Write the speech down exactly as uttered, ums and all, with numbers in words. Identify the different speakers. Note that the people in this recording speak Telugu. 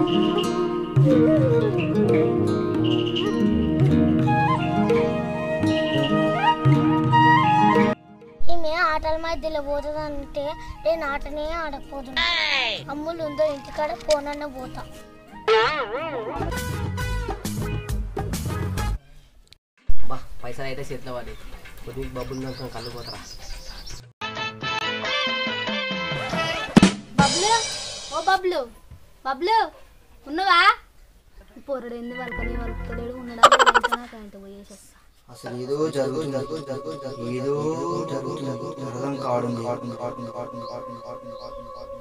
Speaker 1: ఈమె ఆటల మధ్యలో పోతుందంటే నేను ఆటనే ఆడకపోతున్నా. అమ్ములు ఉందో ఇంటికాడ పోనన్న పోతా.
Speaker 2: బా పైసలు అయితే చేతిలో పడి కొద్దిగా బబ్బులు దాకా కళ్ళు పోతారా.
Speaker 3: బబ్లు, ఓ బబ్లు, బబ్లు ఉన్నవా? పొరడు ఎందు వాళ్ళకని వాళ్ళలేడు ఉండడానికి పోయేసి వస్తా.
Speaker 4: అసలు ఏదో జరుగుతుంది ఏదో జరుగుతుంది అర్థం కావడం